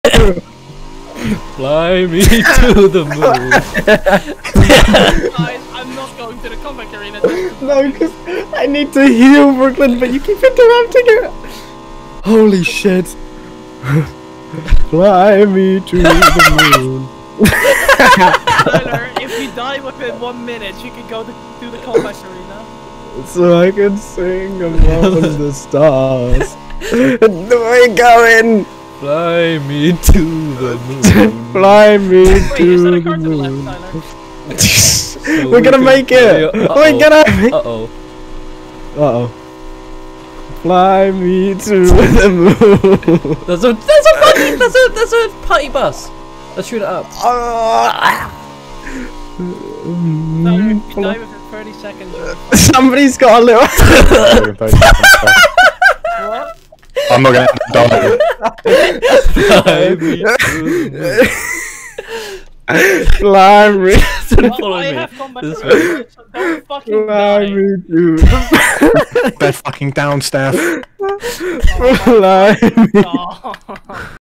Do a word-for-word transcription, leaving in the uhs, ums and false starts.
Fly me to the moon. Guys, I'm not going to the comeback arena. No, because I need to heal Brooklyn, but you keep interrupting her. Holy shit. Fly me to the moon. Tyler, if you die within one minute, you can go to, to the comeback arena. So I can sing above the stars. Where you going? Fly me to the moon. Fly me Wait, to is that a the car to the moon. left, Tyler? So We're gonna we make can it! fly- We're gonna make Uh oh. Uh oh. Fly me to the moon. There's a there's a fucking there's a there's a party bus. Let's shoot it up. Tyler, if you die within thirty seconds, you're Somebody's got a little. what? I'm not gonna die. Fly me to the Fly me. moon. Well, Follow I me. have comeback This arena, way. so don't fucking Fly die. me to. Bed fucking down, Steph. Fly me. Oh.